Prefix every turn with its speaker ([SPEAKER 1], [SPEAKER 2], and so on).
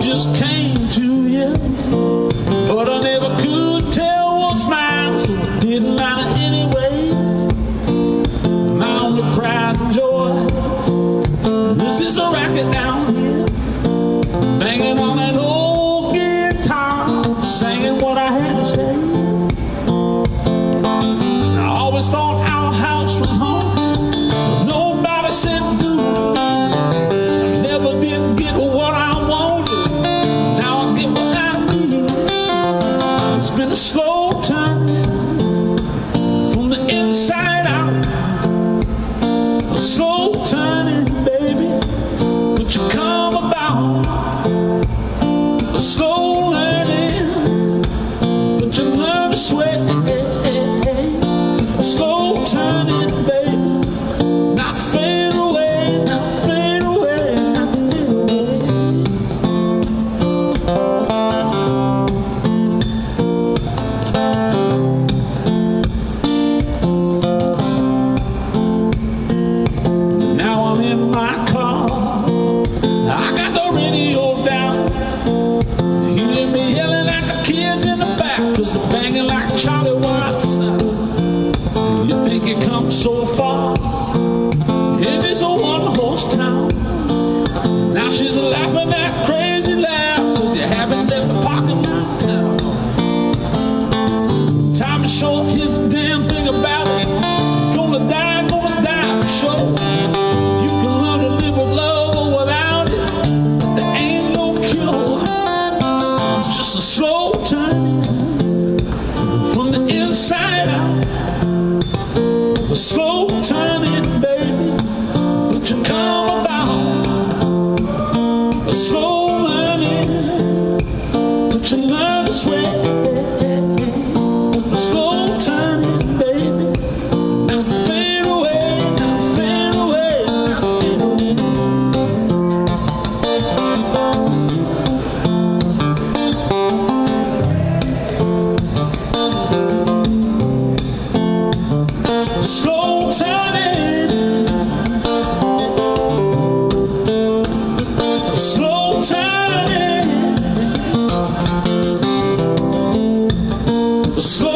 [SPEAKER 1] just came to you, but I never could tell what's mine, so it didn't matter anyway. My only pride and joy, this is a racket down here, banging on that old guitar, singing what I had to say. I always thought our house was home, 'cause nobody said do. I never did get what I wanted, now I get what I need. It's been a slow turn from the inside out, a slow turning, baby, but you come about, a slow learning, but you learn to sweat, a slow turning, baby, not fade away, not fade away, not fade away. Now I'm in my car, I got the radio down, you hear me yelling at the kids in the back, 'cause they're banging like Charlie Watts. You think you come so far in this a one-horse town. Now she's laughing that crazy laugh, 'cause you haven't left the parking lot down. Time is short, here's the damn thing about it. Gonna die for sure. You can learn to live with love or without it, but there ain't no cure. It's just a slow turn from the inside out, a slow turning, baby, but you come about, a slow learning, but you learn to sweat, a slow turning, baby, not fade away, not fade away, not fade away. Slow turning, slow turning, slow